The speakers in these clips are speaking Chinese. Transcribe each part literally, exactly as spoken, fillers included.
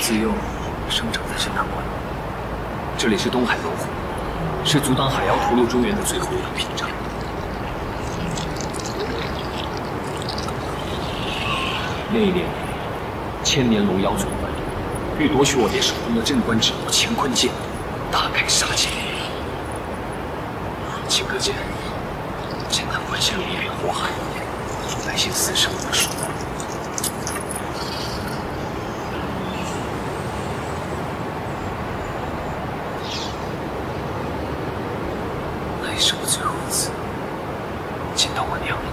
自幼生长在神南关，这里是东海龙湖，是阻挡海妖屠戮中原的最后一道屏障。那一年，千年龙妖作乱，欲夺取我爹手中的镇关之宝乾坤剑，大开杀戒。顷刻间，神南关陷入一片火海，百姓死伤无数。 那是我最后一次见到我娘。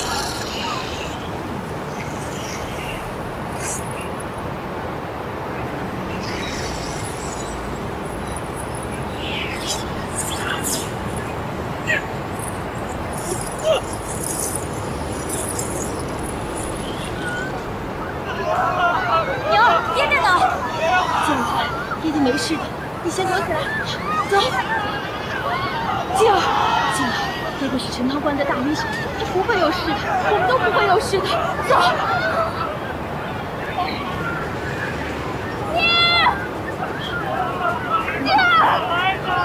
娘，爹爹呢？静儿，爹爹没事的，你先躲起来。走。 静儿，静儿，爹爹是陈塘关的大英雄，他不会有事的，我们都不会有事的。走。爹，爹。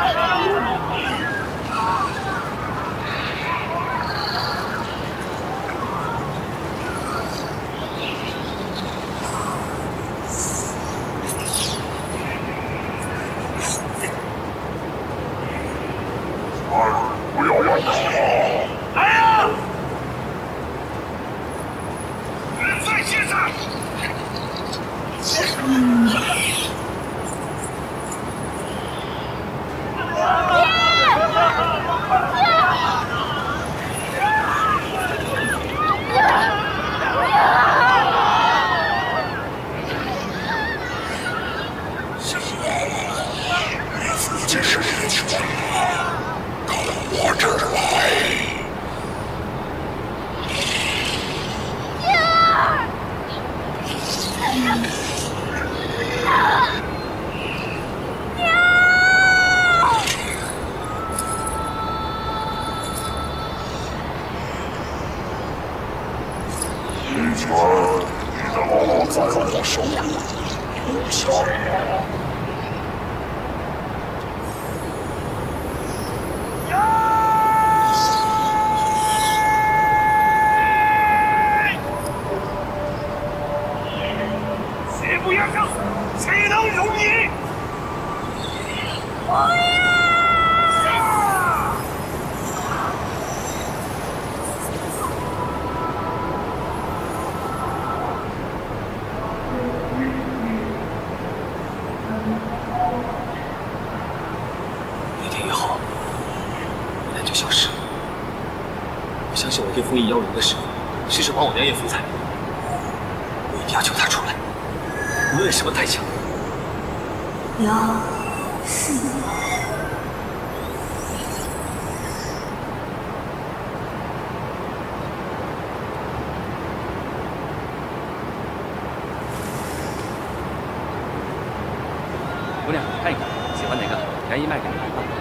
姑娘，看一看，喜欢哪个？便宜卖给你。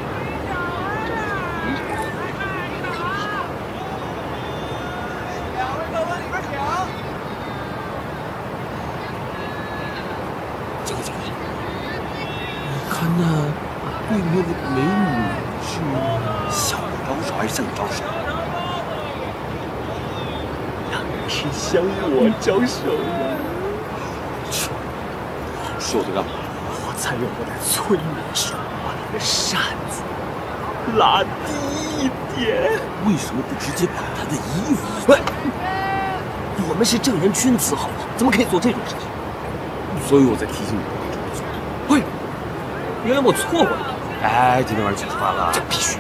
嗯。两位客往里边请。这个这个。 我看那对面的美女是小招手还是正招手？当然是向我招手了。说这干嘛？ 才用我的催眠术把你的扇子拉低一点。为什么不直接把他的衣服？喂，我们是正人君子，好吗？怎么可以做这种事情？所以我在提醒你不可以这么做。喂，原来我错过了。哎，今天晚上请吃饭了。这必须。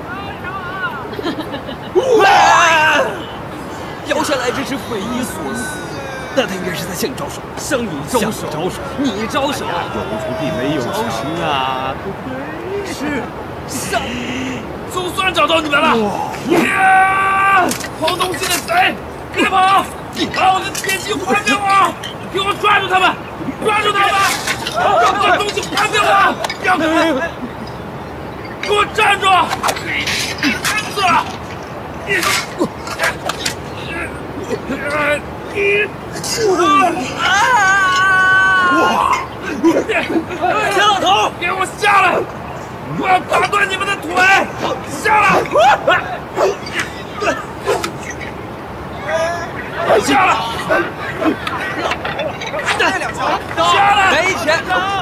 摇下来真是匪夷所思。 那他应该是在向你招手，向你招手，招手，你招手，有徒弟没有情啊，对不对？是，上，总算找到你们了！呀，偷东西的谁？别跑！把我的铁骑还给我！给我抓住他们！抓住他们！把东西还给我！让开！给我站住！死！你！ 哇！ 要打断你们的腿！下来！下来！再两枪！下来！没钱！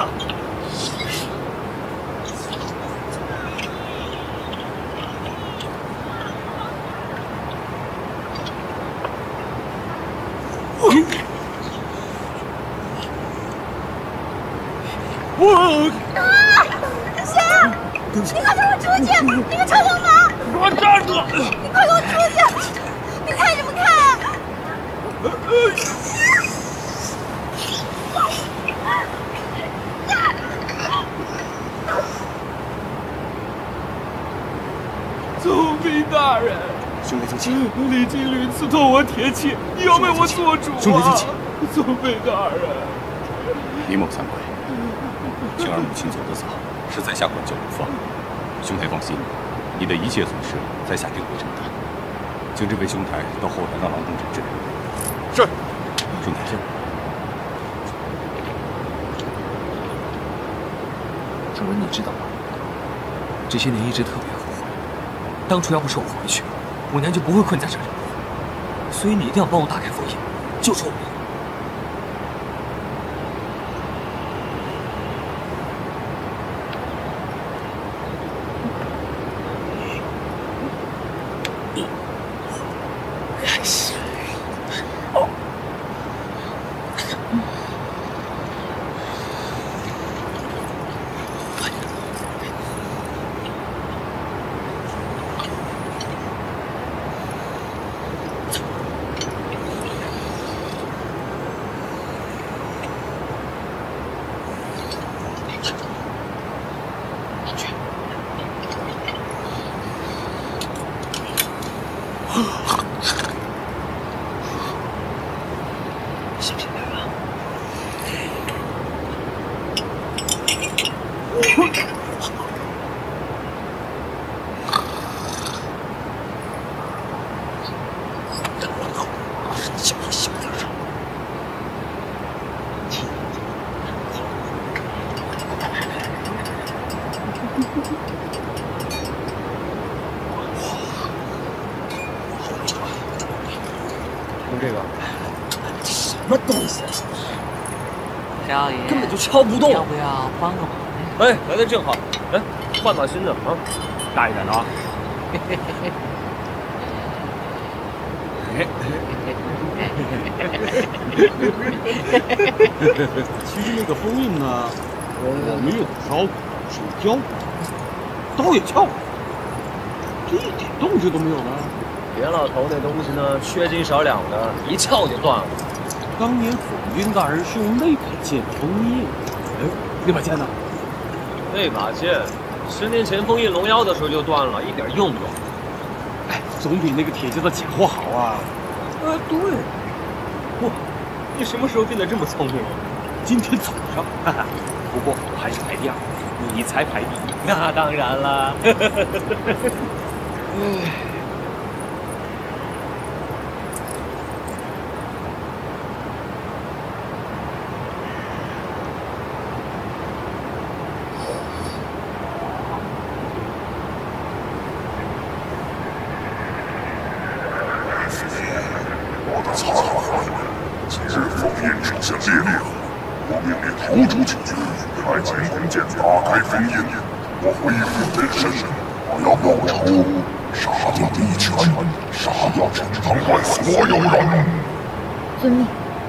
我。 你快给我出去！你个臭流氓！ 给我站住！ 你快给我出去！你看什么看啊？ 总兵大人， 兄弟静气！ 李经屡次托我铁骑，你要为我做主啊！ 兄弟静气！ 总兵大人， 李某惭愧，晴儿母亲走得早。 是在下管教无方，兄台放心，你的一切损失，在下定会承担。请这位兄台到后台让郎中诊治。是，兄台是。 主人，你知道吗？这些年一直特别后悔，当初要不是我回去，我娘就不会困在这里。所以你一定要帮我打开封印，救出我娘。 这个什么东西？ 少爷根本就敲不动。 要不要帮个忙呢？ 哎，来的正好。哎，换把新的啊，大一点的啊。 其实那个封印呢，我没有烧，手胶，刀也撬，这一点动静都没有呢。 袁老头那东西呢，缺斤少两的，一撬就断了。 当年总兵大人是用那把剑封印，哎，那把剑呢？ 那把剑，十年前封印龙妖的时候就断了，一点用不着。 哎，总比那个铁匠的假货好啊。 啊，对。哇，你什么时候变得这么聪明了？ 今天早上。 哈哈，不过我还是排第二，你才排第一。 那当然了。 哎。 下烈烈，我命令逃出警局，派乾坤剑打开封印。我恢复真身，我要报仇，杀掉李全，杀掉陈塘关所有人。 遵命。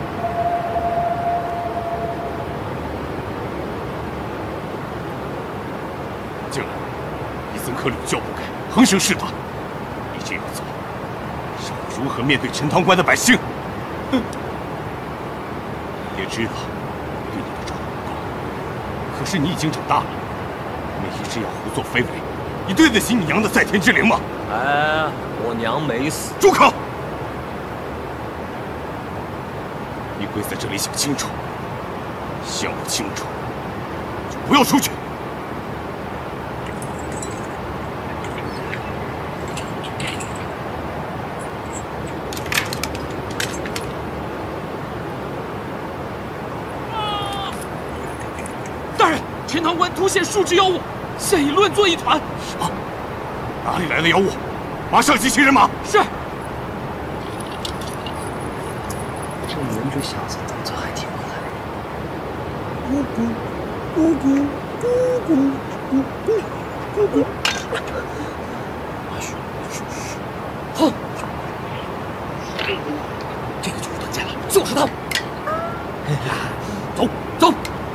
进来，伊森克屡教不改，横行世道，你这样做，让我如何面对陈塘关的百姓？哼！ 也知道对你的照顾不够，可是你已经长大了，你一直要胡作非为，你对得起你娘的在天之灵吗？ 哎，我娘没死。 住口！你跪在这里想清楚，想不清楚就不要出去。 陈塘关突现数只妖物， 现已乱作一团。 什么？哪里来的妖物？马上集齐人马。 是。 这轮这小子动作还挺快。 咕咕咕咕咕咕咕咕咕咕。嘘嘘嘘！ 哼！这个就是段家了，就是他。走走。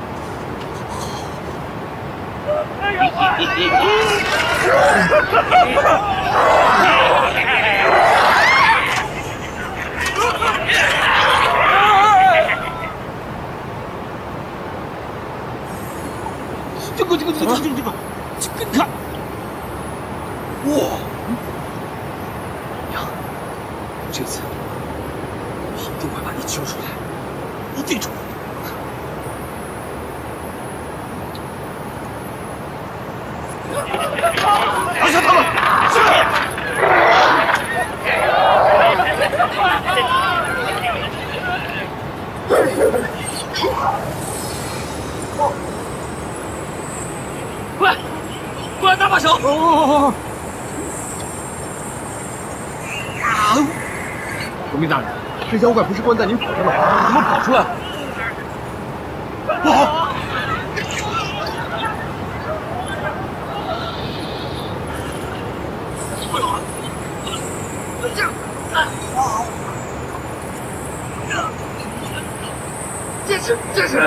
这个这个这个这个这个，这个你看，哇！ 娘，这次一定会把你救出来，一定出来。 拿下他们！是。 快，过来搭把手！ 哦哦哦！革命大人，这妖怪不是关在您口上的吗？怎么跑出来了？不好！ 这是这是！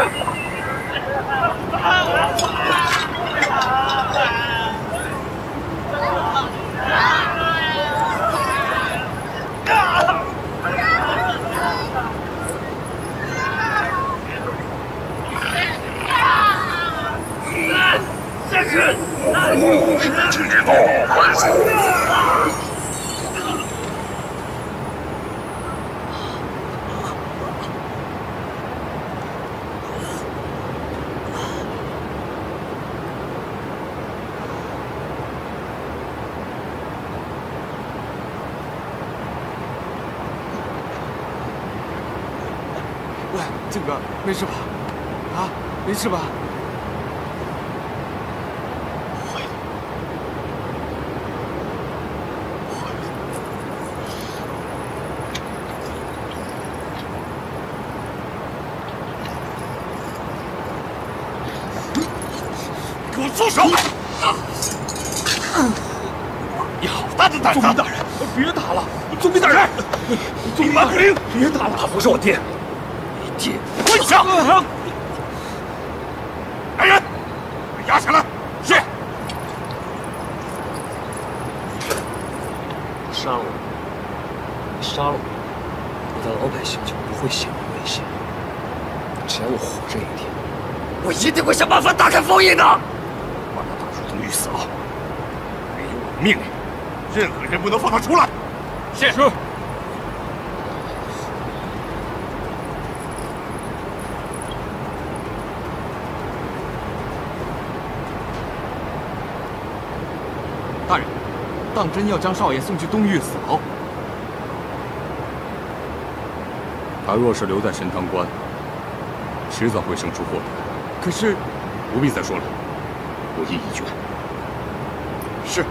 这是！ 知道孩子。 靖哥，没事吧？啊，没事吧？ 坏了，坏了！ 给我住手！你好大的胆子！ 总兵大人，别打了！总兵大人， 总兵大人， 别打了！ 他不是我爹。 爹， 跪下！来人，把押下来！是。 杀了我！你杀了我，我的老百姓就不会陷入危险。只要我活着一天，我一定会想办法打开封印的。 把他打入东狱死牢。没有我的命令，任何人不能放他出来。 是。 大人，当真要将少爷送去东狱死牢？ 他若是留在神堂关，迟早会生出祸端。 可是， 不必再说了，我意已决。 是。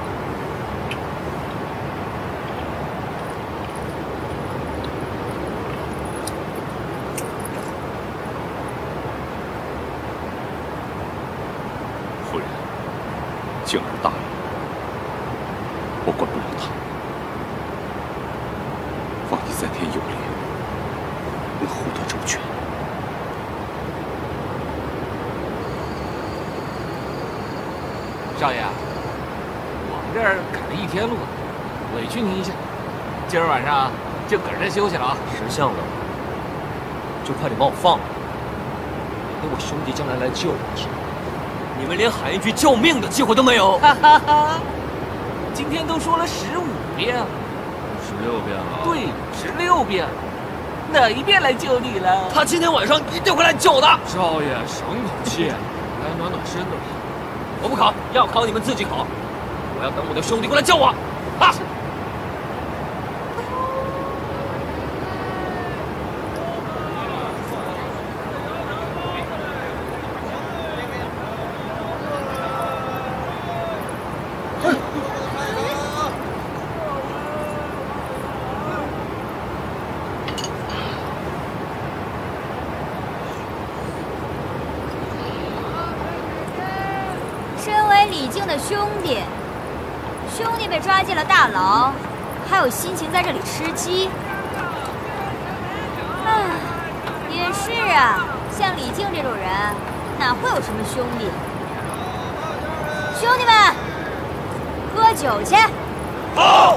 夫人，静儿大意。 我管不了他，望你在天有灵，能护得周全。 少爷，我们这儿赶了一天路，委屈您一下。今儿晚上就搁这休息了啊。 识相的，就快点把我放了，免得我兄弟将来来救我的时候，你们连喊一句救命的机会都没有。 哈哈哈。 今天都说了十五遍了， 十六遍了。 对，十六遍。哪一遍来救你了？ 他今天晚上一定会来救的。 少爷，省口气，来暖暖身子吧。 我不考，要考你们自己考。我要等我的兄弟过来救我。啊！ 经的兄弟，兄弟被抓进了大牢，还有心情在这里吃鸡？唉，也是啊，像李靖这种人，哪会有什么兄弟？兄弟们，喝酒去！ 好。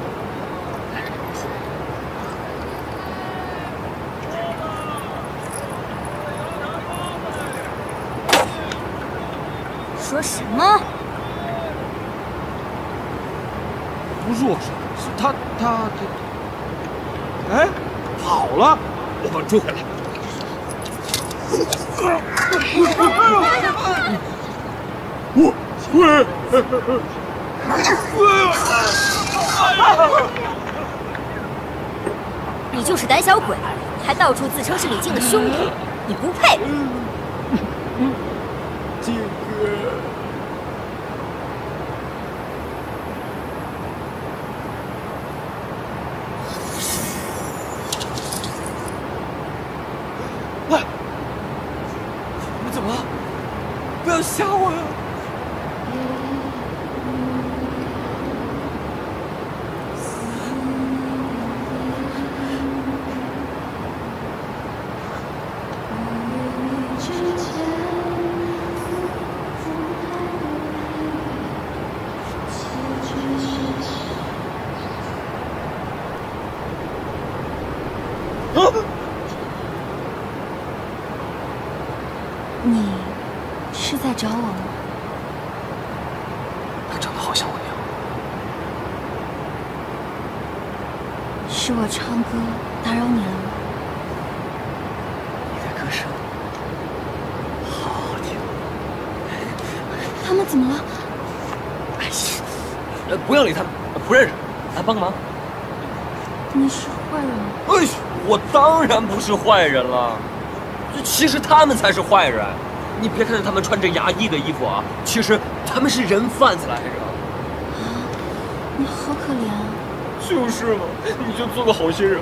说什么？ 不是我说，是他他他，哎，跑了，我把他追回来。我我，你就是胆小鬼，还到处自称是李靖的兄弟，你不配！ 靖哥。 吓我呀！ 你是在找我吗？ 他长得好像我娘。 是我唱歌打扰你了吗？ 你的歌声好好听。 他们怎么了？ 哎呀，呃，不要理他们，不认识。来帮个忙。 你是坏人吗？ 哎，我当然不是坏人了。 其实他们才是坏人，你别看他们穿着衙役的衣服啊，其实他们是人贩子来着。 啊，你好可怜啊！ 就是嘛，你就做个好心人。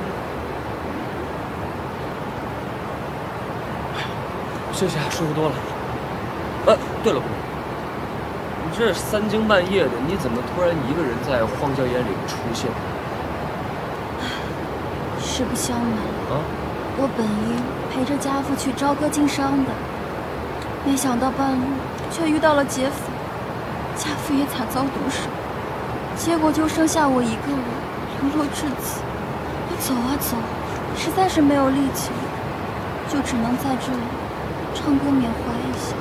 谢谢，舒服多了。哎，对了，姑娘，你这三更半夜的，你怎么突然一个人在荒郊野岭出现？ 实不相瞒啊。 我本应陪着家父去朝歌经商的，没想到半路却遇到了劫匪，家父也惨遭毒手，结果就剩下我一个人流落至此。我走啊走，实在是没有力气了，就只能在这里唱歌缅怀一下。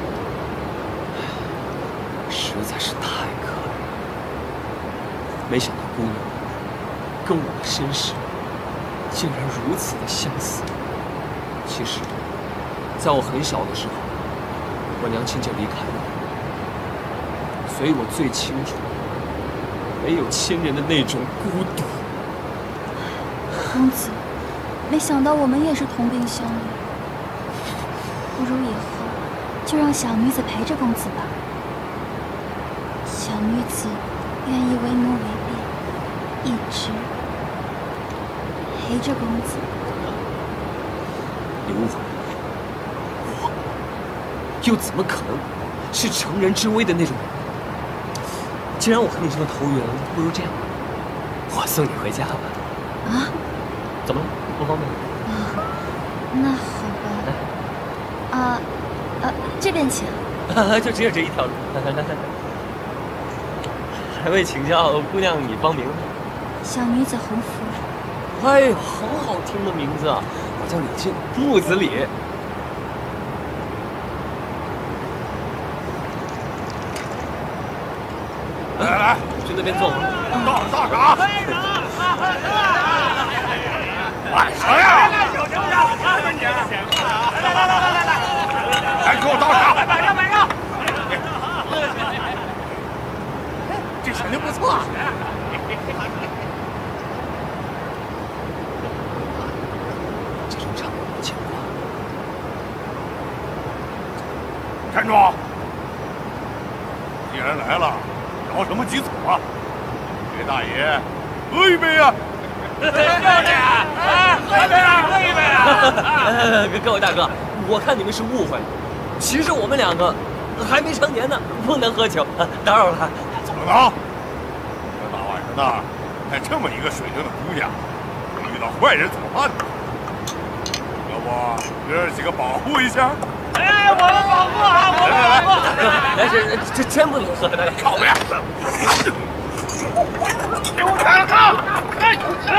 实在是太可怜了，没想到姑娘跟我的身世竟然如此的相似。 其实，在我很小的时候，我娘亲就离开了我，所以我最清楚没有亲人的那种孤独。 公子，没想到我们也是同病相怜，不如以后就让小女子陪着公子吧。小女子愿意为奴为婢，一直陪着公子。 你误会了，我又怎么可能是乘人之危的那种人？既然我和你这么投缘，不如这样，我送你回家吧。 啊？ 怎么了？不方便？ 啊，那好吧。啊啊，这边请。 就只有这一条路。来来来来，还未请教姑娘你芳名？ 小女子洪福。 哎呦，很好听的名字啊！ 我叫李靖，木子李。 来来来， 去那边坐会儿。 到大闸。哎，谁呀？来，给我倒茶。买上，买上。这肯定不错。 站住！既然来了，着什么急走啊？给大爷喝一杯呀！喝一杯啊！喝一杯啊！喝一杯啊！ 各位大哥，我看你们是误会了，其实我们两个还没成年呢，不能喝酒，打扰了。 怎么了？这大晚上的，还这么一个水灵的姑娘，遇到坏人怎么办呢？要不哥儿几个保护一下？ 哎，我们保护啊！我们保护！ 但是这真不能喝的， 靠边！ 给我抬靠！哎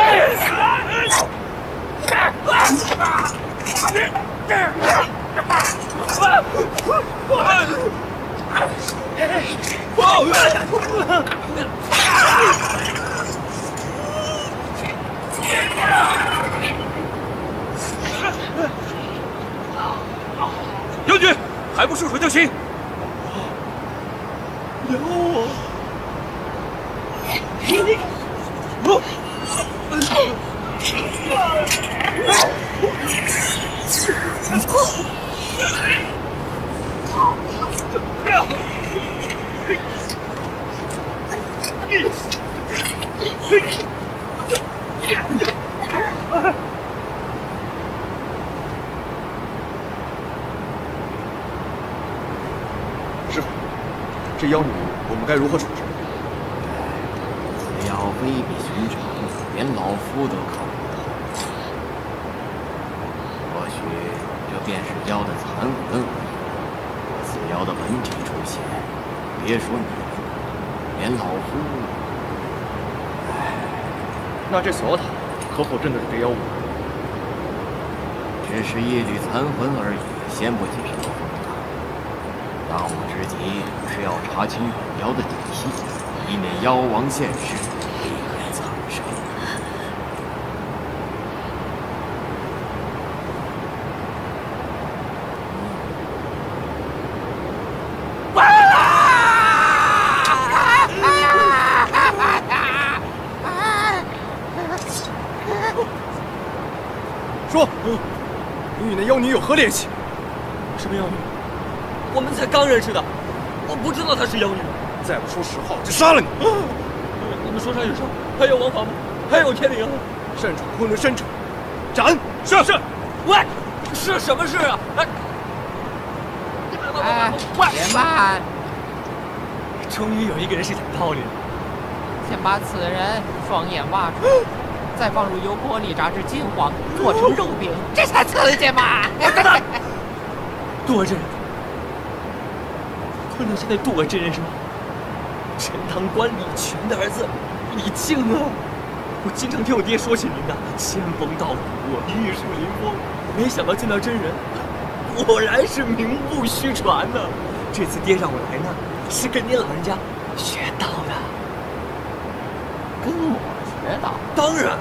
将军，还不束手就擒！ 饶我！ 师傅，这妖女我们该如何处置？ 此妖非比寻常，连老夫都靠不到。或许这便是妖的残魂而已。此妖的本体出现，别说你，连老夫……唉， 那这锁塔可否真的是这妖物？ 只是一缕残魂而已，掀不起什么风浪。当务之急是要查清本妖的底细，以免妖王现世，厉害苍生。 说，你与那妖女有何联系？ 什么妖女？我们才刚认识的，我不知道她是妖女。 再不说实话，我就杀了你！ 你们说杀就杀，还有王法吗？还有天灵啊！ 擅闯昆仑山者，斩！ 是是。喂，是什么事啊？哎， 哎，且慢！ 终于有一个人是讲道理了。 先把此人双眼挖出，再放入油锅里炸至金黄，做成肉饼，这才刺激嘛！ 等等，渡河真人，昆仑山的渡河真人是吗？陈塘关李全的儿子李靖啊！我经常听我爹说起您的，仙风道骨，玉树临风。没想到见到真人，果然是名不虚传呢。这次爹让我来呢，是跟您老人家学道的。 跟我学道？ 当然。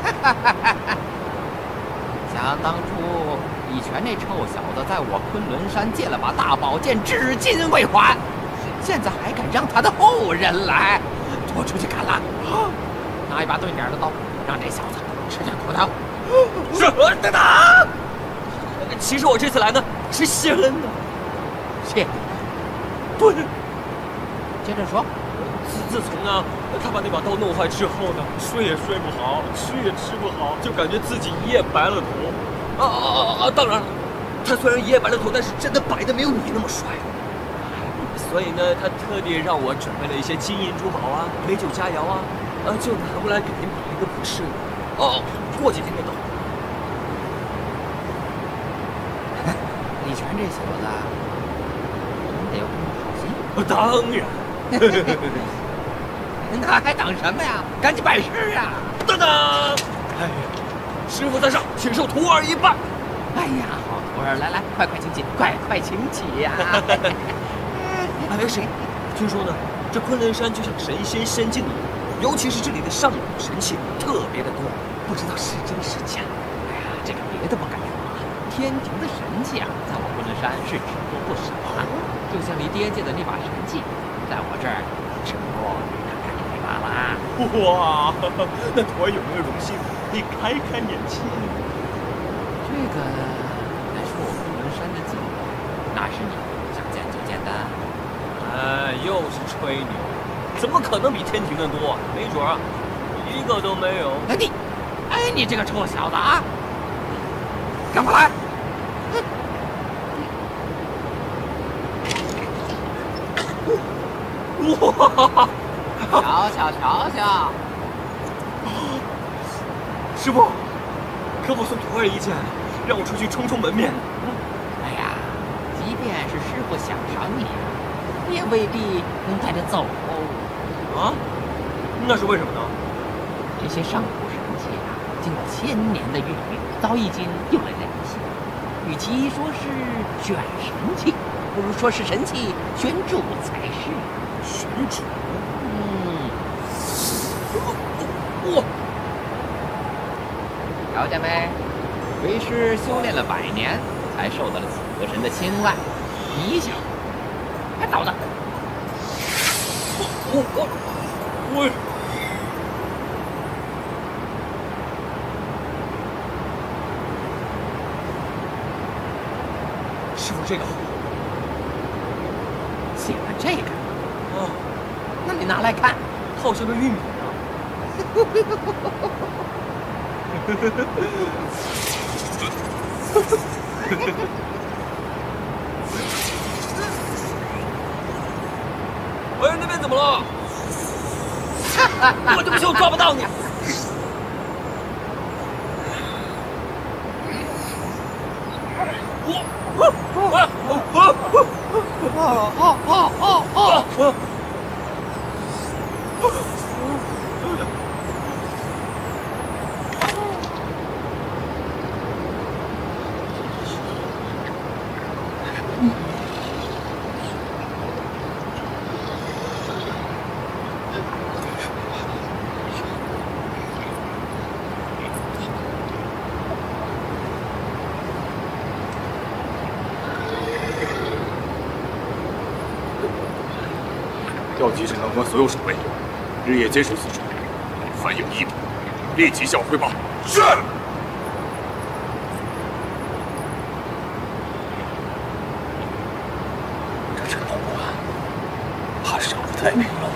想当初李全那臭小子在我昆仑山借了把大宝剑，至今未还。现在还敢让他的后人来，拖出去砍了！拿一把钝点的刀，让这小子吃点苦头。 是，等等。其实我这次来呢，是谢恩的。 谢？ 对。 接着说。 自自从啊，他把那把刀弄坏之后呢，睡也睡不好，吃也吃不好，就感觉自己一夜白了头。啊啊啊啊！当然了，他虽然一夜白了头，但是真的白的没有你那么帅。所以呢，他特地让我准备了一些金银珠宝啊，美酒佳肴啊，呃，就拿过来给您摆一个不是。哦，过几天就到。 李全这小子，我们得有好心。 呃，当然。 那还等什么呀？赶紧拜师啊！ 等等。哎呀，师傅在上，请受徒儿一拜。 哎呀，好徒儿，来来，快快请起，快快请起呀！ 哎，谁？听说呢，这昆仑山就像神仙仙境一样，尤其是这里的上古神器特别的多，不知道是真是假。 哎呀，这个别的不敢说啊，天庭的神器啊，在我昆仑山是只多不少啊。就像你爹借的那把神器，在我这儿只不过看看你罢了。 哇，那徒儿有没有荣幸可以开开眼界？ 这个乃是我昆仑山的禁宝，那是你想见就见的。 哎，又是吹牛，怎么可能比天庭的多？没准儿一个都没有。 哎你，哎你这个臭小子啊，跟我来！ 哇！ 瞧瞧瞧瞧！ 师傅，可否送徒儿一件，让我出去充充门面？ 哎呀，即便是师傅想赏你，也未必能带着走哦。 啊？那是为什么呢？ 这些上古神器啊，经过千年的孕育，早已经有了人性。与其说是选神器，不如说是神器选主才是。 选主？ 嗯。 哇！ 瞧见没？为师修炼了百年，才受到了此神的青睐。你想，快倒的！ 我我我。师傅，这个写了这个啊？ 那你拿来看， 好像个玉米啊！喂，那边怎么了？我就不信我抓不到你！我我啊啊啊啊啊啊！ 调集审判官所有守卫，日夜监守此处，凡有异动，立即向我汇报。是。这陈判官怕是要不太平了。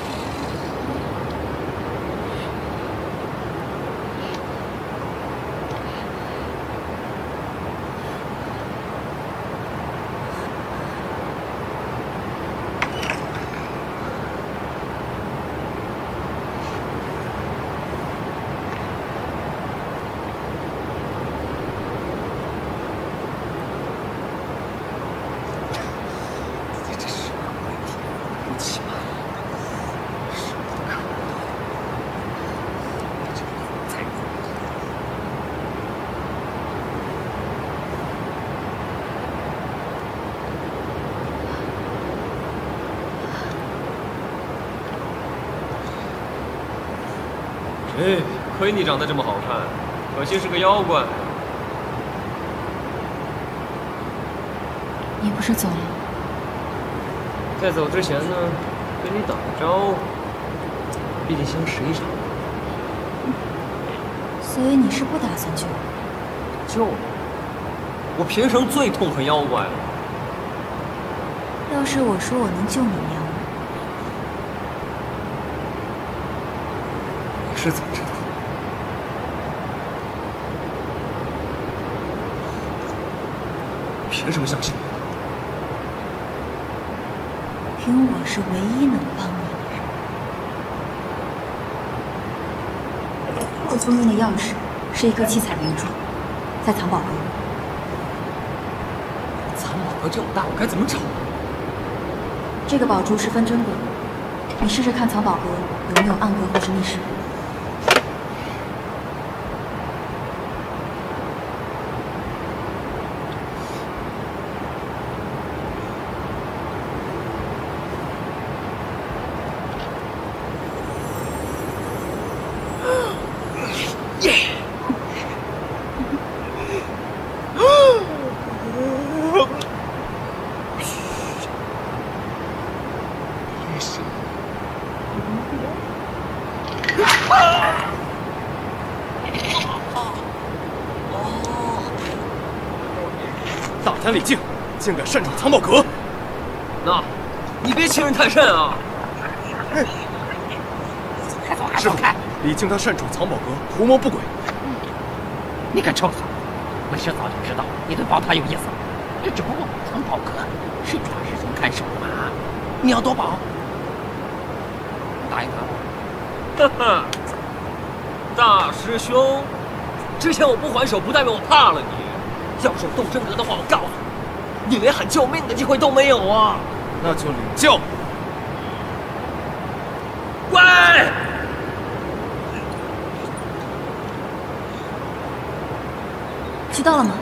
哎，亏你长得这么好看，可惜是个妖怪。 你不是走了？ 在走之前呢，跟你打个招呼，毕竟相识一场。 所以你是不打算救我？ 救我？我平生最痛恨妖怪了。 要是我说我能救你娘， 你是怎么知道的？凭什么相信你？ 凭我是唯一能帮你的人。这封印的钥匙是一颗七彩明珠，在藏宝阁。 藏宝阁这么大，我该怎么找？ 这个宝珠十分珍贵，你试试看藏宝阁有没有暗格或是密室。 大胆李靖，竟敢擅闯藏宝阁！ 那，你别欺人太甚啊！ 师傅，李靖他擅闯藏宝阁，图谋不轨。 你个臭小子，为师早就知道你对保他有意思，这只不过藏宝阁，谁抓师兄看守嘛？你要夺宝， 答应他。 哈哈，大师兄，之前我不还手，不代表我怕了你。要是有斗真格的话，我告诉你，你连喊救命的机会都没有啊！ 那就领教。 喂！ 知道了吗？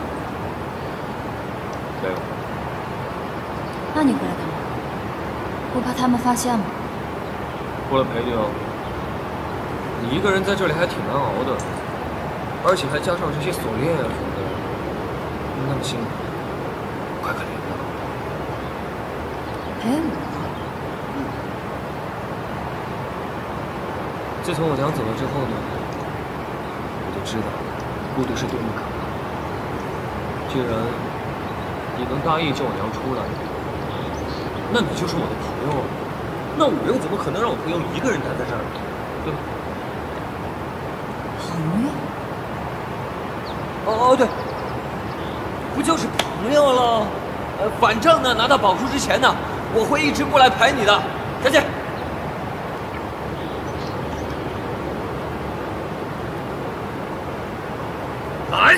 没有。 那你回来干嘛？不怕他们发现吗？ 过来陪你啊。你一个人在这里还挺难熬的，而且还加上这些锁链啊什么的，那么辛苦，快可怜了。 陪我？ 自从我娘走了之后呢，我就知道孤独是多么可怕。既然你能答应叫我娘出来，那你就是我的朋友了。那我又怎么可能让我朋友一个人待在这儿，对吧？ 朋友？ 哦哦对，不就是朋友了？呃，反正呢，拿到宝珠之前呢，我会一直过来陪你的。再见。来。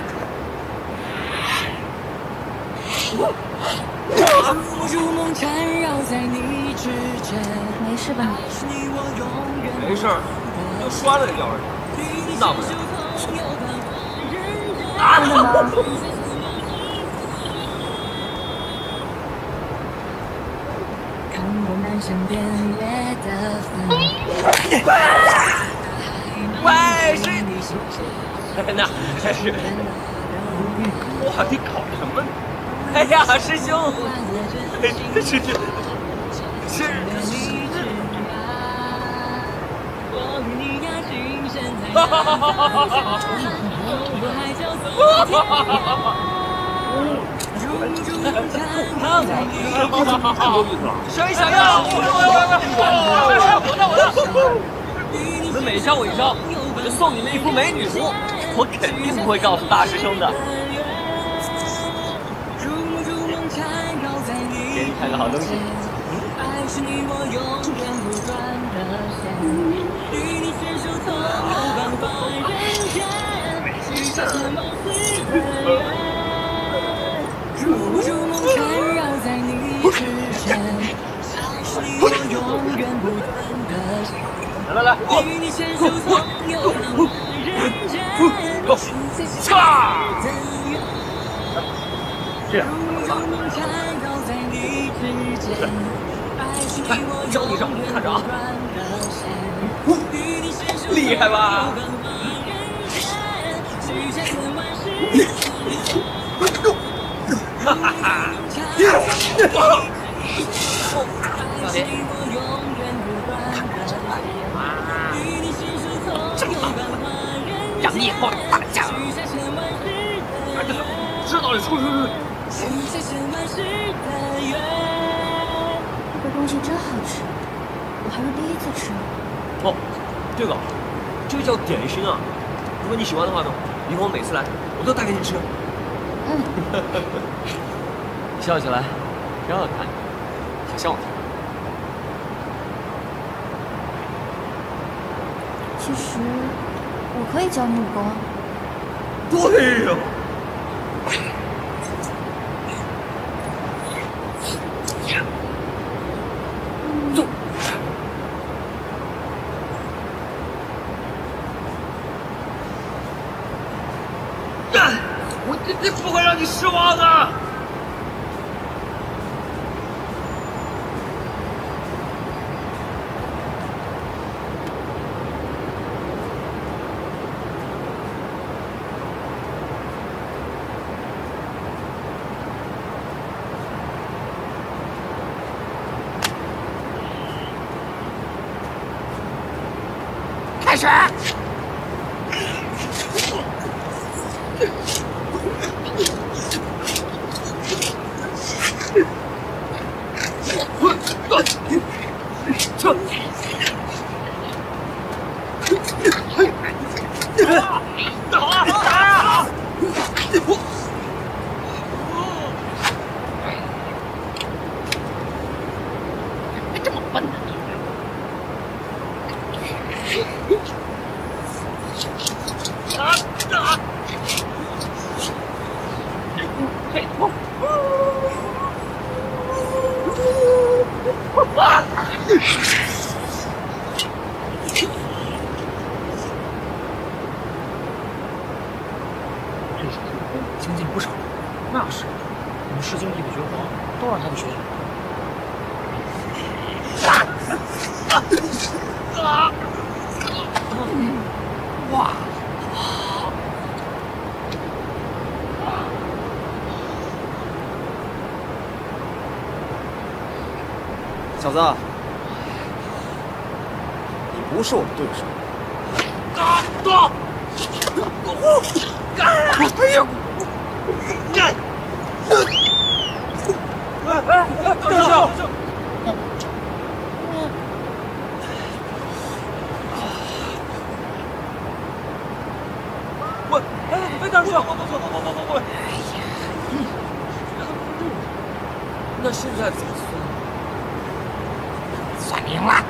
没事吧？ 没事儿，就摔了一跤而已，大不了。 真的吗？ 喂，是，那这是，哇，你搞什么？哎呀，师兄，是是是。是，哈哈哈哈哈哈！谁想要？我的我的！你们每招我一招，我就送你们一幅美女图，我肯定不会告诉大师兄的。给你看个好东西。是你我永远不断的线，与你牵手走遍万人间，许下千万次的愿，如如梦缠绕在你之间，爱是你我永远不断的线，来来来，与你牵手从有万人间，心随心的愿，如如梦缠绕在你之间。来，教你上，看着啊！厉害吧？哈哈哈！小林，真棒！让你晃大家！知道了，出去出去！ 这东西真好吃，我还是第一次吃。 哦，这个，这个叫点心啊。如果你喜欢的话呢，以后我每次来，我都带给你吃。 嗯。 笑起来真好看，好像我。 其实我可以教你武功。 对呀。我绝对不会让你失望的。 开始。 精进了不少。那是，我们世经地的绝活都让他们学了。啊！哇！ 小子，你不是我的对手。 啊！啊！哎呀！哎哎哎！大师兄！我哎哎，大师兄！我我我我我！那现在怎么算？ 算赢了，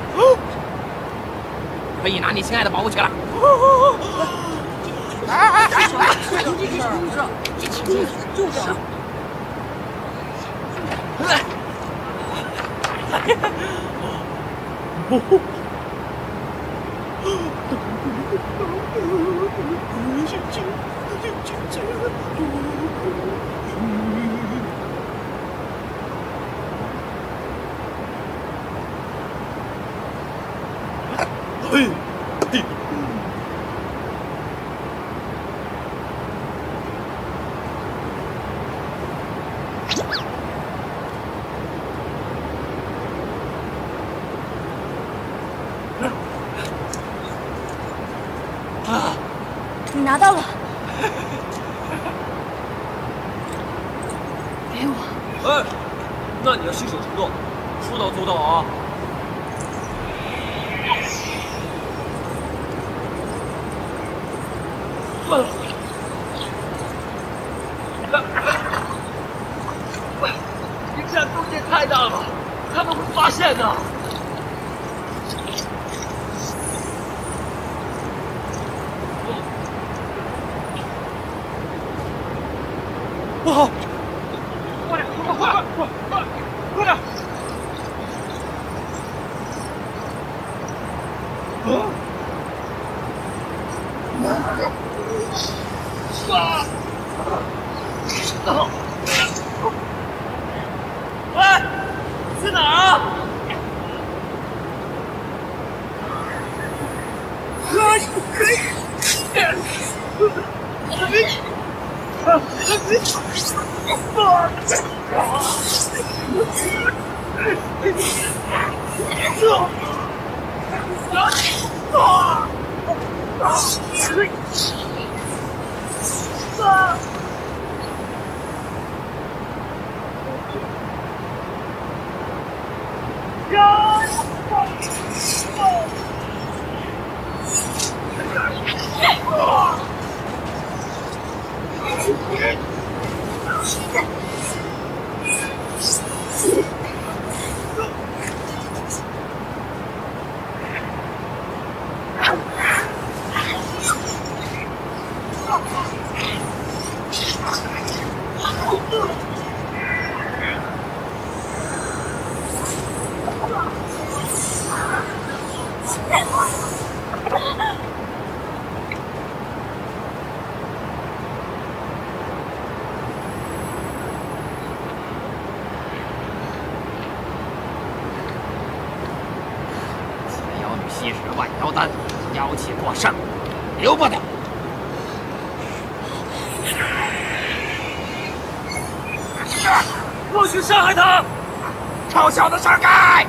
可以拿你心爱的宝物去了。哎哎哎！就是就是。来。 嘿，弟弟。 啊！你拿到了，给我。 哎，那你要信守承诺，说到做到啊！你这样动静太大了，他们会发现的。 不好！快点，快快快快快点！啊！啊！哎，去哪儿啊？可以可以。 吸食万妖丹，妖气过盛，留不得。 不许伤害他！ 臭小子，闪开！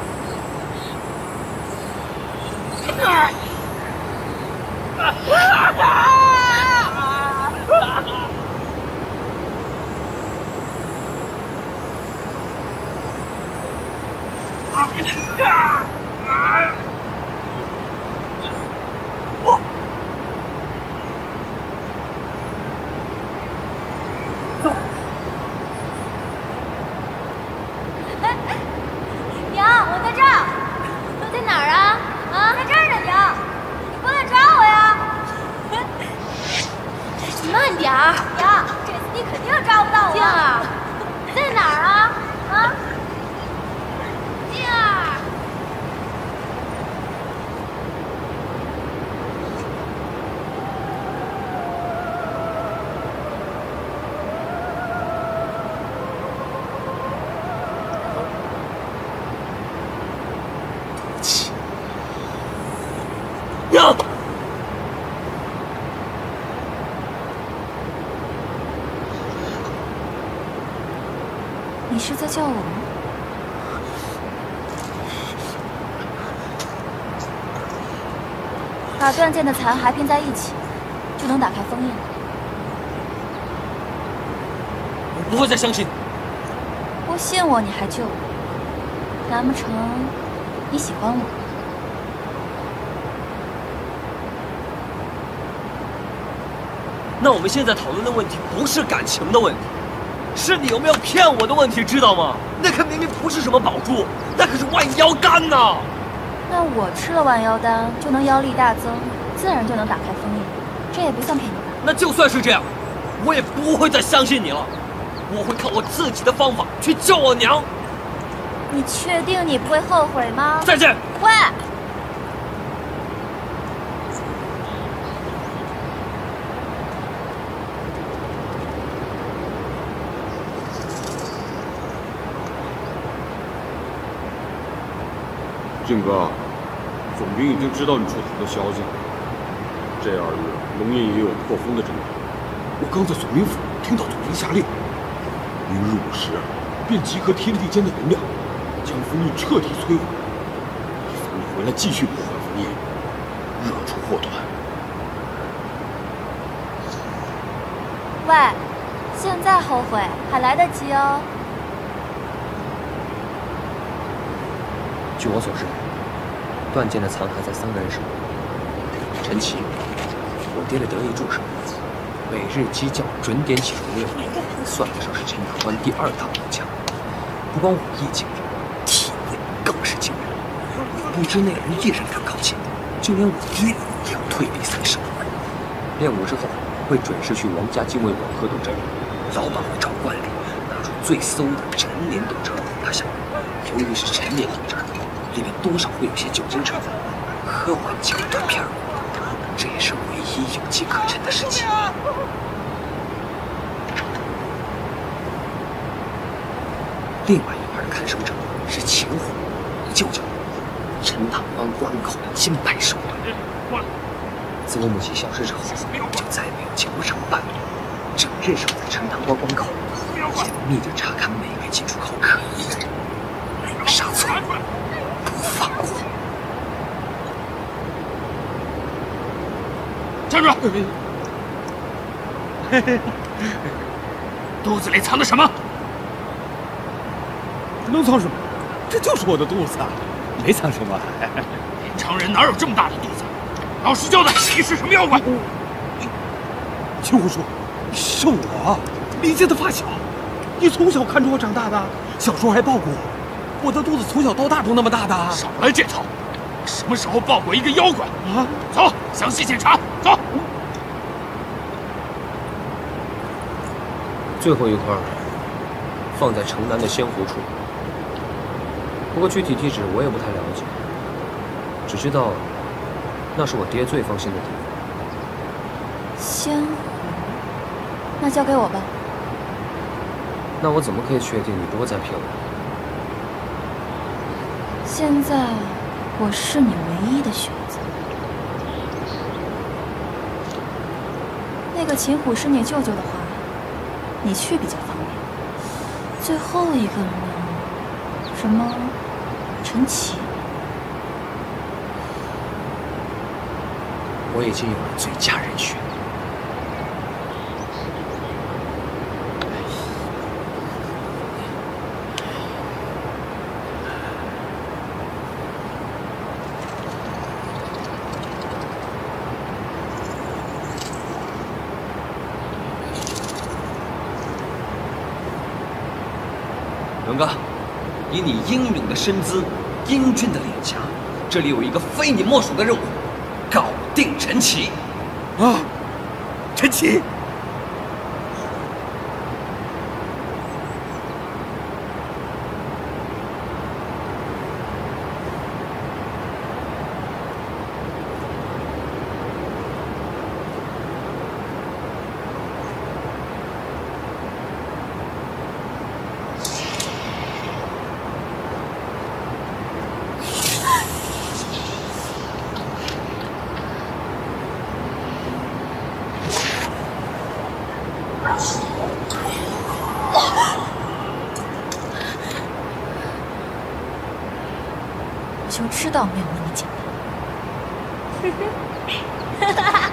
娘，我在这儿。在哪儿啊？啊，在这儿呢，娘。你过来抓我呀！ 你是在叫我吗？把断剑的残骸拼在一起，就能打开封印。 我不会再相信你。 不信我，你还救我？难不成你喜欢我？ 那我们现在讨论的问题不是感情的问题，是你有没有骗我的问题，知道吗？那可明明不是什么宝珠，那可是万妖丹呐！ 那我吃了万妖丹就能妖力大增，自然就能打开封印，这也不算骗你吧？ 那就算是这样，我也不会再相信你了。我会靠我自己的方法去救我娘。 你确定你不会后悔吗？ 再见。 喂！ 靖哥，总兵已经知道你出逃的消息了。这二日，龙印也有破封的征兆。我刚在总兵府听到总兵下令，明日午时便集合天地间的能量，将封印彻底摧毁，以防你回来继续破坏封印，惹出祸端。 喂，现在后悔还来得及哦。 据我所知，断剑的残骸在三个人手里：陈奇，我爹的得意助手，每日鸡叫准点起床练武，算得上是陈塘关第二大武将。不光武艺惊人，体味更是惊人。不知那人一人敢靠近，就连我爹也要退避三舍。练武之后，会准时去王家精卫馆喝斗争，老板会找惯例拿出最馊的陈年斗争。他想，由于是陈年斗争，里面多少会有些酒精成分，喝完就会断片儿，这也是唯一有机可乘的事情。另外一边的看守者是秦虎，我舅舅，陈塘关关口的金牌手段。自我母亲消失之后，就再没有见过什么半点，整日守在陈塘关关口，严密地查看每个进出口可疑的人，没有杀错，不放过。 站住！肚子里藏的什么？ 能藏什么？这就是我的肚子啊，没藏什么。 平常人哪有这么大的肚子？老实交代，你是什么妖怪？ 秦虎叔，是我，李家的发小，你从小看着我长大的，小时候还抱过我，我的肚子从小到大都那么大的。 少来这套！我什么时候抱过一个妖怪啊？走，详细检查，走。 最后一块放在城南的仙湖处，不过具体地址我也不太了解，只知道那是我爹最放心的地方。 仙湖，那交给我吧。 那我怎么可以确定你不会再骗我？ 现在我是你唯一的选择。那个秦虎是你舅舅的话，你去比较方便。最后一个呢？什么？陈奇？ 我已经有了最佳人选。龙哥，以你英勇的身姿，英俊的脸颊，这里有一个非你莫属的任务，搞定陈奇。 啊，陈奇。 知道没有那么简单。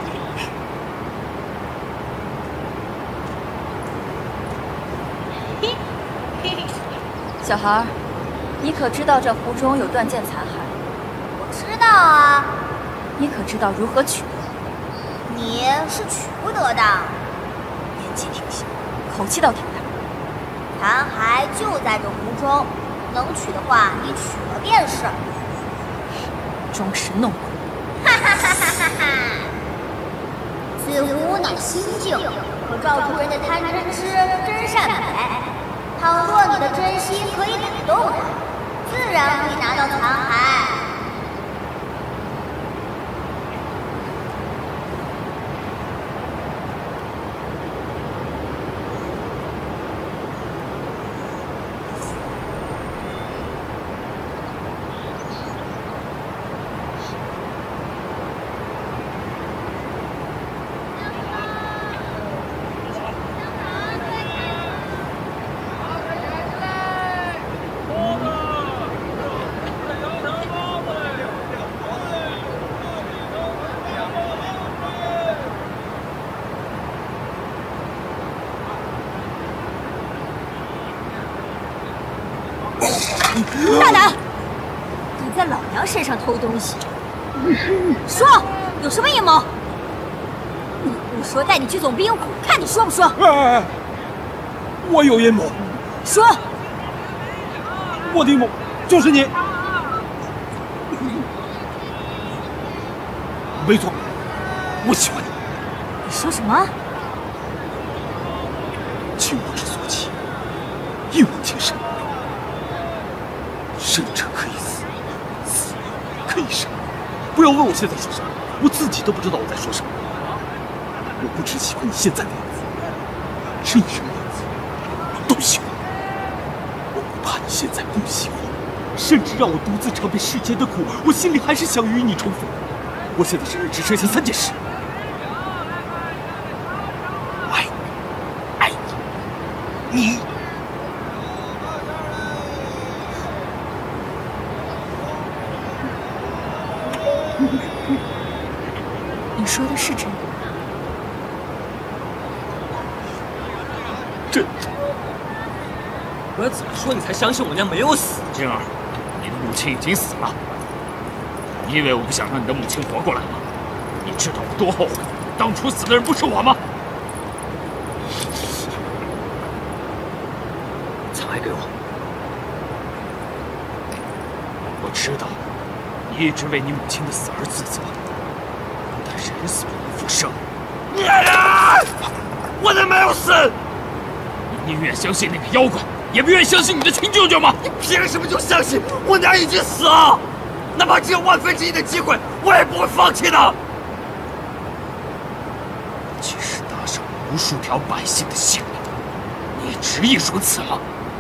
小孩儿，你可知道这湖中有断剑残骸？ 我知道啊。 你可知道如何取得？ 你是取不得的。 年纪挺小，口气倒挺大。 残骸就在这湖中，能取的话，你取了便是。 装神弄鬼。 哈哈哈哈哈哈！此湖乃心境，可照出人的贪嗔痴、真善美。倘若你的真心可以打动它，自然可以拿到残骸。 大胆！敢在老娘身上偷东西，说有什么阴谋？我说带你去总兵府，看你说不说？ 哎，我有阴谋。 说。 我的阴谋就是你。没错，我喜欢你。 你说什么？ 情我之所起，一往情深。生者可以死，死可以生。不要问我现在说什么，我自己都不知道我在说什么。我不只喜欢你现在的样子，是你什么样子我都喜欢。我不怕你现在不喜欢，甚至让我独自尝遍世间的苦，我心里还是想与你重逢。我现在身上只剩下三件事：爱你，爱你，你。 你说的是真的？ 真的。 我要怎么说你才相信我娘没有死？ 晶儿，你的母亲已经死了。你以为我不想让你的母亲活过来吗？你知道我多后悔，当初死的人不是我吗？残骸给我。我知道，你一直为你母亲的死而自责。人死不能复生，孽人！我才没有死！你宁愿相信那个妖怪，也不愿意相信你的亲舅舅吗？ 你凭什么就相信我娘已经死了？哪怕只有万分之一的机会，我也不会放弃的。 即使搭上了无数条百姓的性命，你也执意如此吗？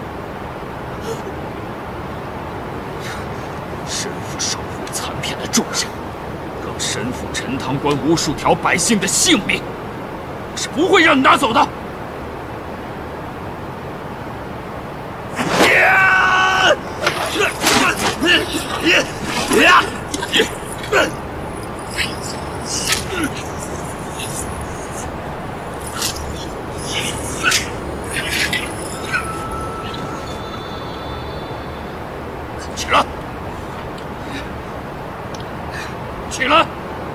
身负守护残片的重任。身负陈塘关无数条百姓的性命，我是不会让你拿走的。起来！起来！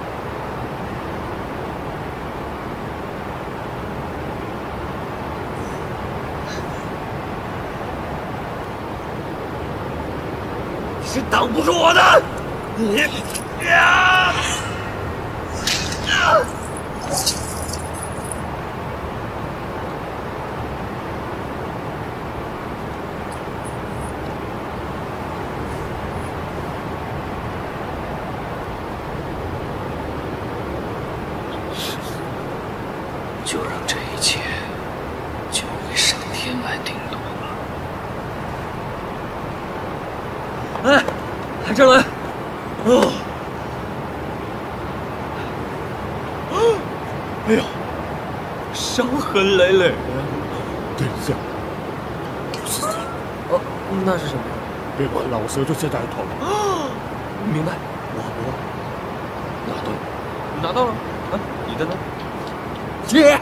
是挡不住我的！你呀！ 就让这一切交给上天来定夺吧。 哎， 海战来！哦，哎呦，伤痕累累的。 等一下，不是这样。 哦，那是什么？ 别管了，我蛇就现在逃了。 明白。我我拿到了，拿到了。啊，你的呢？耶！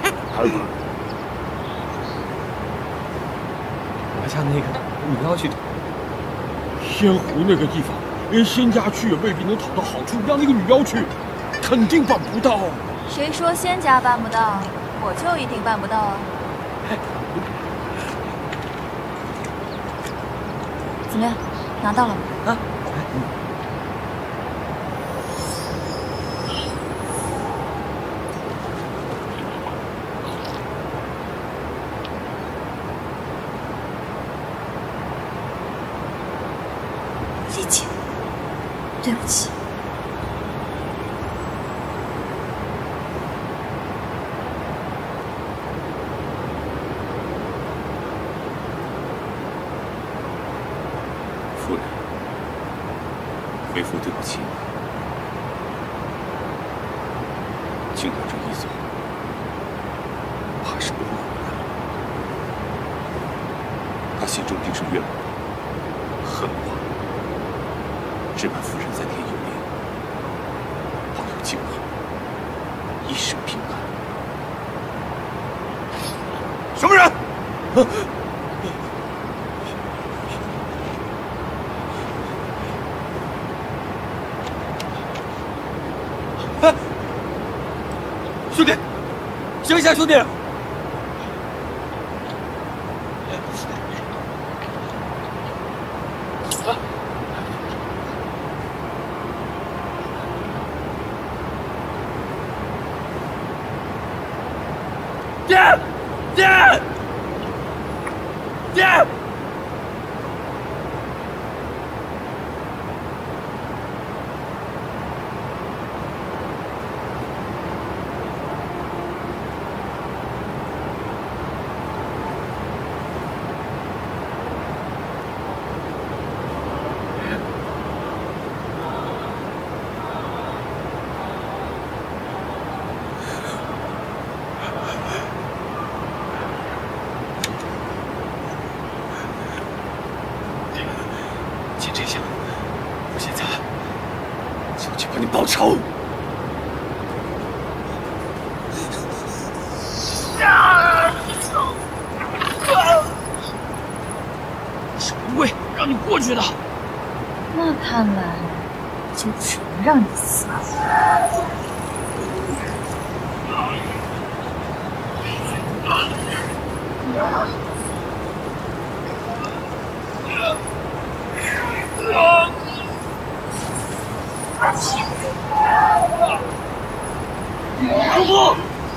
拿下那个你要去的天湖那个地方，连仙家去也未必能讨到好处，让那个女妖去，肯定办不到。 谁说仙家办不到？我就一定办不到啊！怎么样，拿到了吗？啊！李姐，对不起。 夫人，为父对不起你。静儿这一走，怕是不会回来了。他心中定是怨我，恨我。只盼夫人在天有灵，保佑静儿一生平安。什么人？啊哎，兄弟，醒一下，兄弟！爹，爹，爹！ 既这样，我现在就去帮你报仇。 是不会让你过去的。 那看来就只能让你死了。 老婆，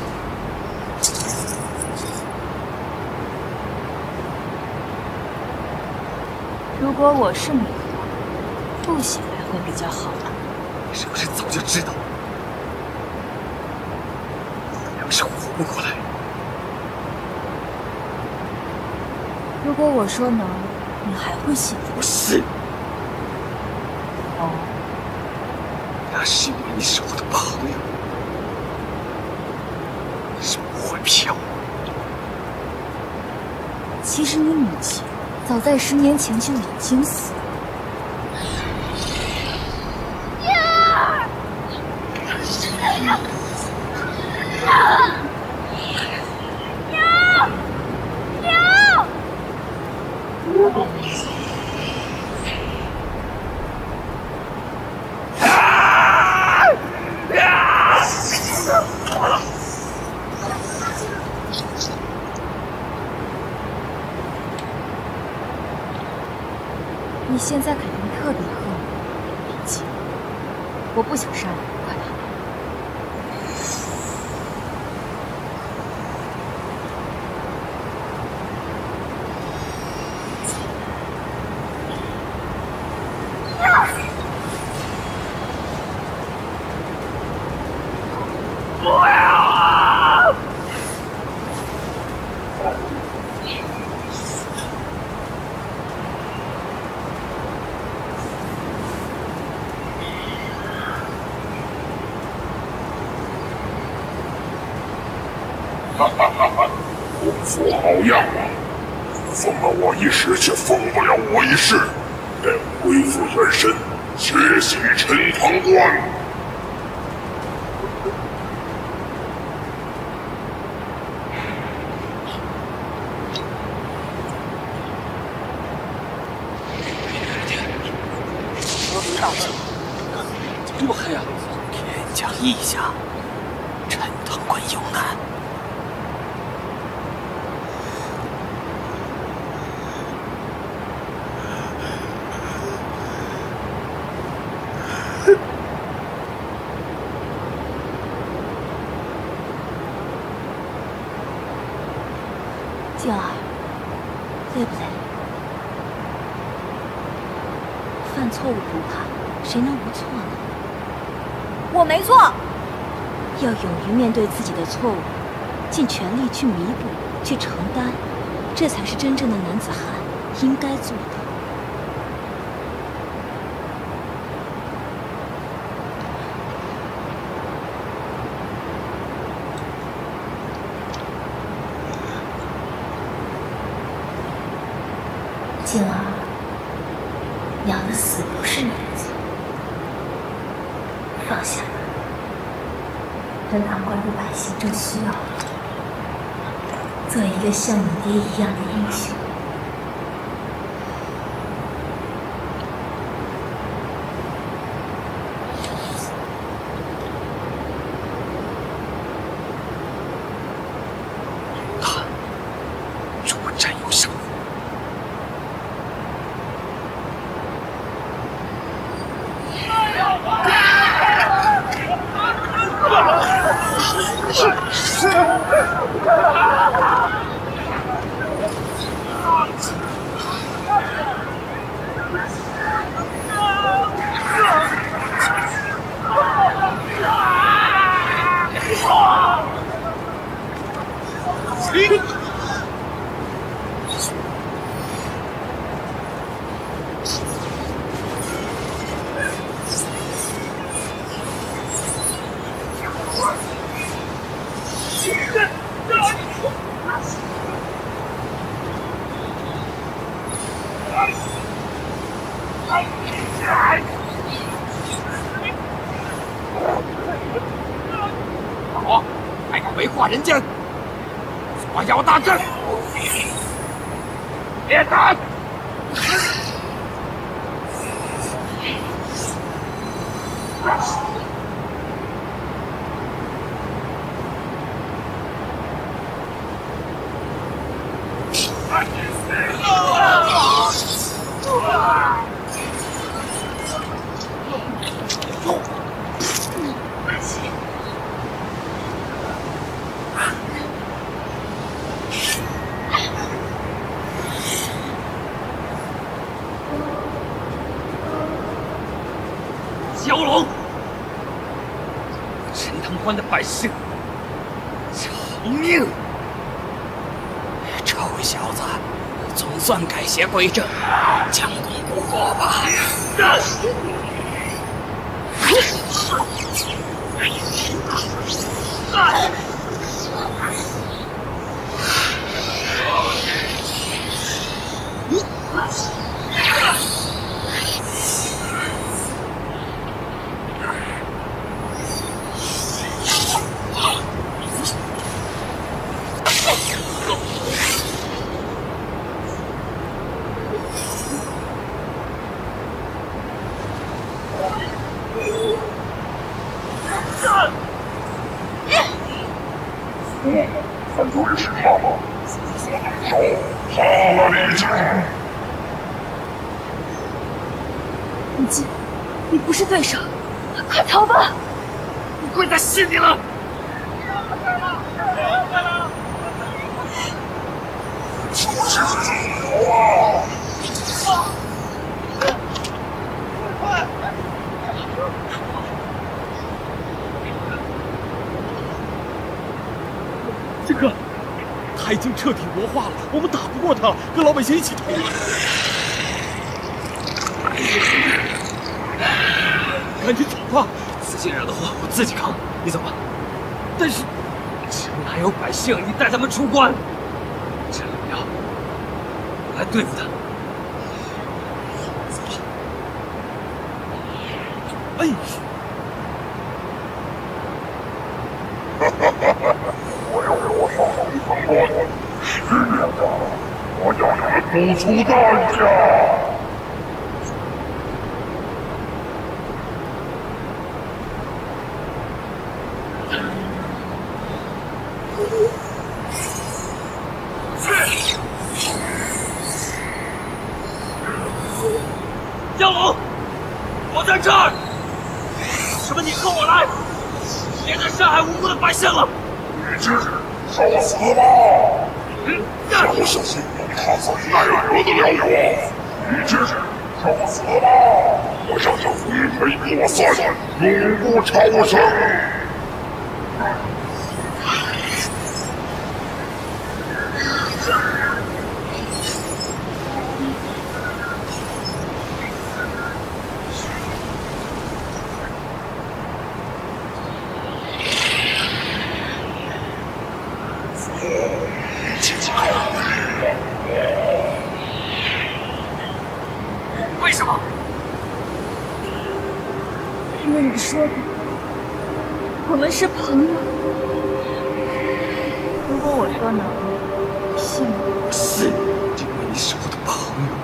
如果我是你的话，不醒来会比较好。 是不是早就知道？要是活不过来， 如果我说能，你还会信？ 我信。 哦， 那是因为你是我的朋友，是不会骗我。 其实你母亲早在十年前就已经死了。你现在肯定特别恨我，李姐。我不想杀你，快跑！ 不要！ 哈哈哈哈！功夫好样啊！封了我一时，却封不了我一世。等恢复元神， 且行陈塘关。 这么黑啊！ 天降异象，陈塘关有难。 静儿，累不累？犯错误不怕，谁能无错呢？ 我没错。 要勇于面对自己的错误，尽全力去弥补、去承担，这才是真正的男子汉应该做的。 静儿，娘的死不是你的错，放下吧。陈塘关的百姓正需要你，做一个像你爹一样的英雄。 他助战有胜。 好，还敢为祸人间，索要大阵，别打！ 蛟龙，陈塘关的百姓偿命！ 臭小子，总算改邪归正，将功补过吧。 犯罪是他吗？手杀了李靖！ 李靖，你不是对手，快逃吧！ 不会再信你了。 出去自由啊！ 这个，他已经彻底魔化了，我们打不过他了，跟老百姓一起逃。赶紧走吧！ 自己惹的祸我自己扛，你走吧。 但是， 城还有百姓，你带他们出关。这两样，我来对付他。走吧。 哎呦！ 哈哈哈哈！我要落上红藤关，十年的，我要你们付出代价。 江龙，我在这儿！为什么你和我来？别再伤害无辜的百姓了！ 你这是受死吧！小小心，他怎奈何得了我？你这是受死吧！我让他魂飞魄散，永不超生！ 为什么？ 因为你说的，我们是朋友。如果我说能，你信吗？ 我信，因为你是我的朋友。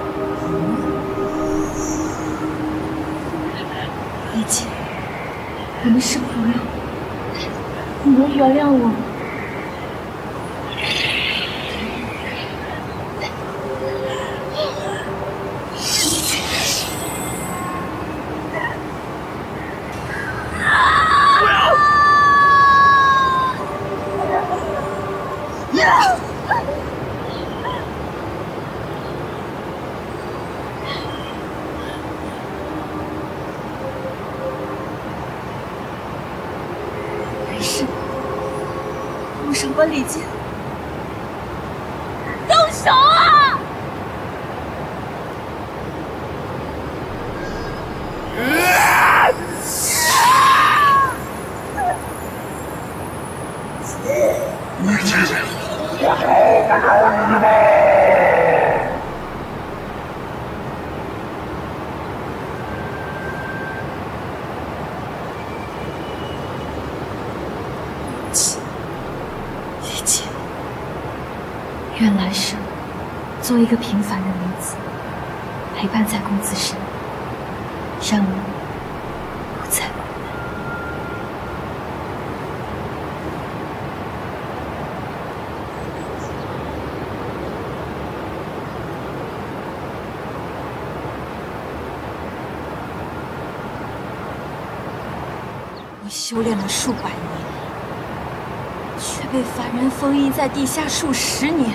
李姐，我们是朋友，你能原谅我吗？ 上官李靖，动手啊！ 李靖，我饶不了你们！ 愿来生做一个平凡的女子，陪伴在公子身边，让你不再孤单。我修炼了数百年，却被凡人封印在地下数十年。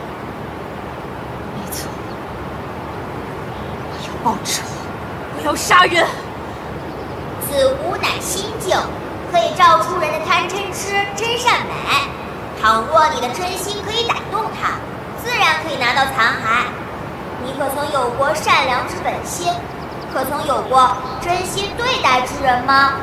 报仇！我要杀人！ 此无乃心境，可以照出人的贪嗔痴、真善美。倘若你的真心可以打动他，自然可以拿到残骸。你可曾有过善良之本心？可曾有过真心对待之人吗？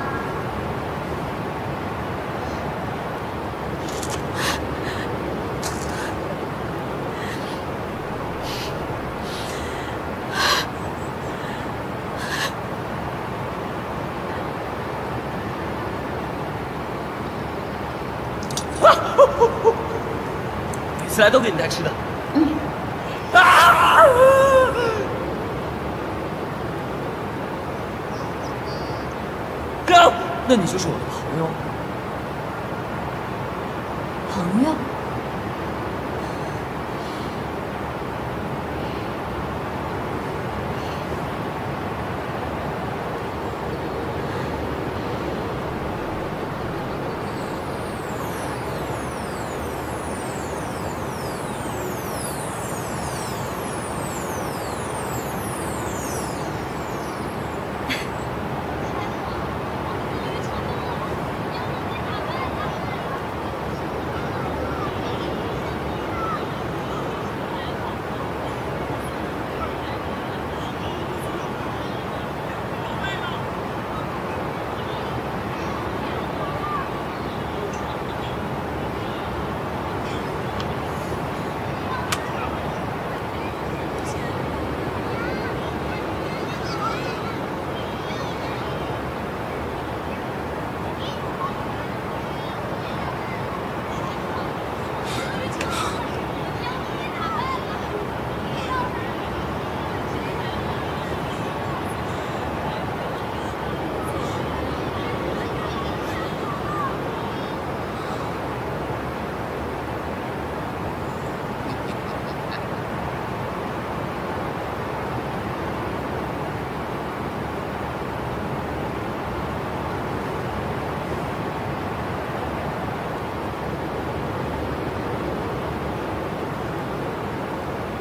每次来都给你带吃的。 嗯。 啊！哥，那你就是我的朋友。 朋友？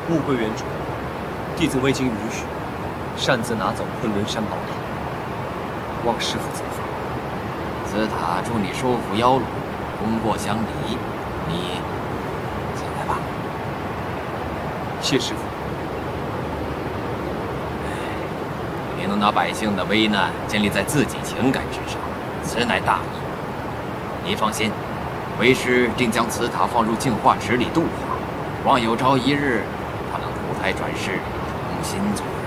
物归原主，弟子未经允许，擅自拿走昆仑山宝塔，望师父责罚。 此塔助你收服妖龙，功过相抵，你进来吧。 谢师父。 你能拿百姓的危难建立在自己情感之上，此乃大义。你放心，为师定将此塔放入净化池里度化，望有朝一日，它能投胎转世，重新做人。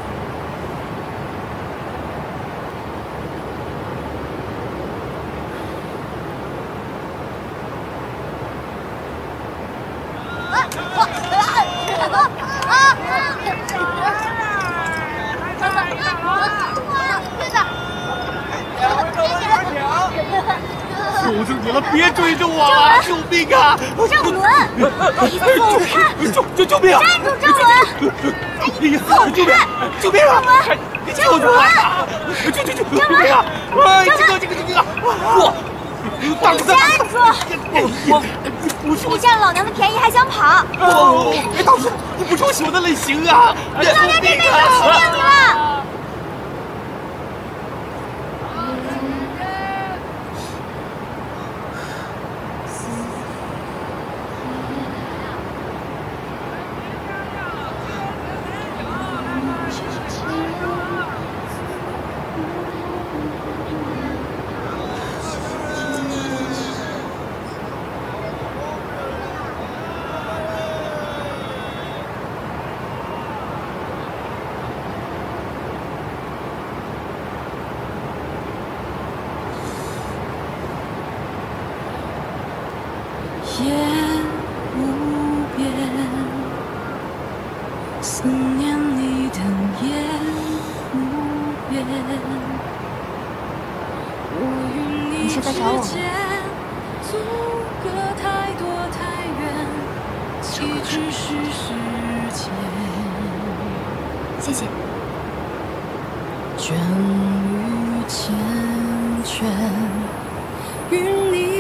求求你了，别追着我了！救命啊！ 郑伦，你走开！ 救救救命！ 站住，郑伦！ 哎呀，救命！救命啊！你救救我呀！救救救！救命啊！哎，这个这个这个！我，大主子， 站住！ 我不是你占老娘的便宜还想跑？ 哦，哎，大主子，这不是我喜欢的类型啊！ 老娘这辈子要毙命你了！ 夜无边，思念里的夜无边。 你是在找我吗？谢谢。 卷雨缱绻，云里